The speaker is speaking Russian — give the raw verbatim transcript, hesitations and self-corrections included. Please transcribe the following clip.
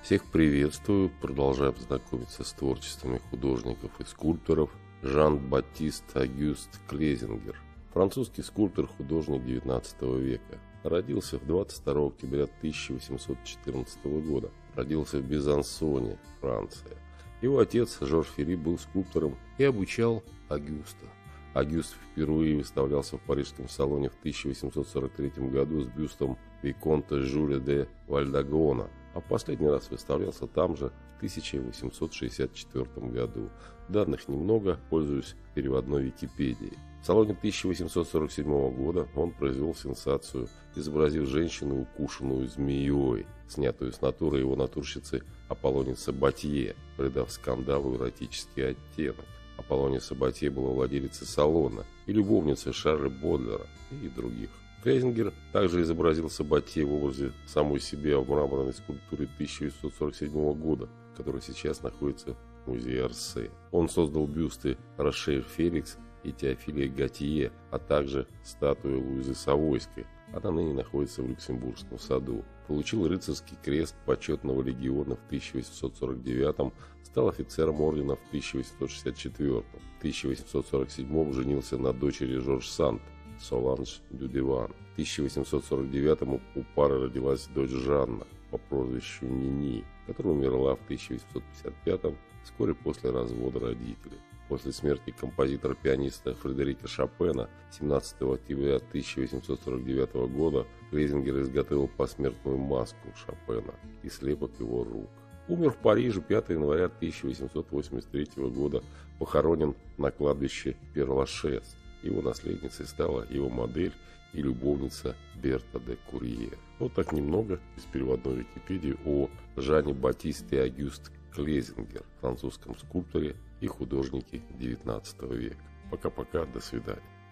Всех приветствую, продолжаем знакомиться с творчествами художников и скульпторов. Жан-Батист Агюст Клезингер, французский скульптор, художник девятнадцатого века. Родился в двадцать второго октября тысяча восемьсот четырнадцатого года. Родился в Безансоне, Франция. Его отец Жорж Ферри был скульптором и обучал Агюста. Агюст впервые выставлялся в парижском салоне в тысяча восемьсот сорок третьем году с бюстом виконта Жюля де Вальдагона, а в последний раз выставлялся там же в тысяча восемьсот шестьдесят четвёртом году. Данных немного, пользуюсь переводной Википедией. В салоне тысяча восемьсот сорок седьмого года он произвел сенсацию, изобразив женщину, укушенную змеей, снятую с натуры его натурщицы Аполлоне Сабатье, придав скандалу эротический оттенок. Аполлоне Сабатье была владелицей салона и любовницей Шарля Бодлера и других. Клезингер также изобразил Сабатье в образе самой себя в мраморной скульптуре тысяча восемьсот сорок седьмого года, которая сейчас находится в музее Орсе. Он создал бюсты Рошель Феликс и Теофилия Готье, а также статую Луизы Савойской. Она ныне находится в Люксембургском саду. Получил рыцарский крест почетного легиона в тысяча восемьсот сорок девятом, стал офицером ордена в тысяча восемьсот шестьдесят четвёртом. В тысяча восемьсот сорок седьмом женился на дочери Жорж Санд, Соланж Дюдеван. В тысяча восемьсот сорок девятом у пары родилась дочь Жанна по прозвищу Нини, которая умерла в тысяча восемьсот пятьдесят пятом, вскоре после развода родителей. После смерти композитора-пианиста Фредерика Шопена семнадцатого октября тысяча восемьсот сорок девятого года Клезингер изготовил посмертную маску Шопена и слепок его рук. Умер в Париже пятого января тысяча восемьсот восемьдесят третьего года, похоронен на кладбище Пер-Лашез. Его наследницей стала его модель и любовница Берта де Курье. Вот так немного из переводной Википедии о Жане-Батисте Агюст Клезингер, французском скульпторе и художнике девятнадцатого века. Пока-пока, до свидания.